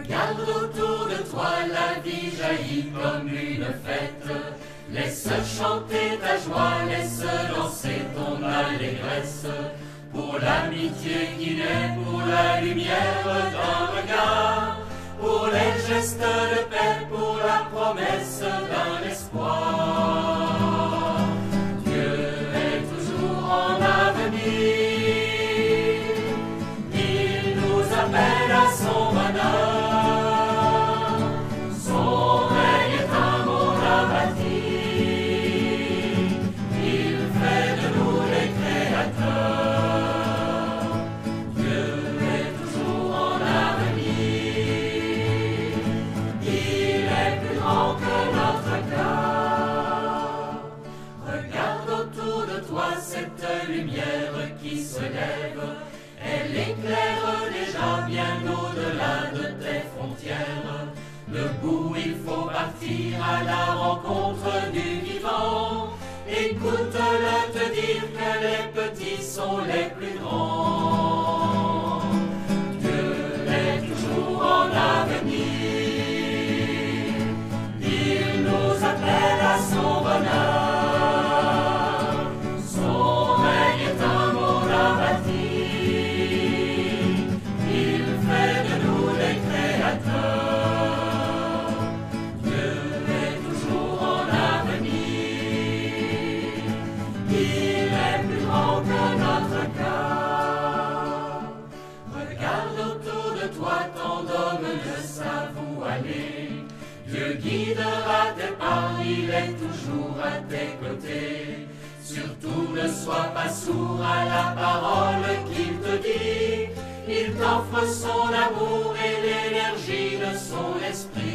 Regarde autour de toi, la vie jaillit comme une fête. Laisse chanter ta joie, laisse danser ton allégresse. Pour l'amitié qui naît, pour la lumière d'un regard, pour les gestes de paix, pour la promesse d'un espoir. Dieu est toujours en avenir, il nous appelle à son bonheur. Son règne est un monde à bâtir, il fait de nous les créateurs. Dieu est toujours en avenir, il est plus grand que notre cœur. Regarde autour de toi cette lumière qui se lève, elle éclaire déjà bien au-delà de tes frontières. Debout, il faut partir à la rencontre du vivant. Écoute-le te dire que les petits sont les plus grands. Dieu est toujours en avenir, il nous appelle à son bonheur. Son règne est un monde à bâtir, il fait de nous des créateurs. Dieu est toujours en avenir, il est plus grand que notre cœur. Regarde autour de toi, tant d'hommes ne savent où aller. Dieu guidera tes pas, il est toujours à tes côtés. Surtout ne sois pas sourd à la parole qu'il te dit. Il t'offre son amour et l'énergie de son esprit.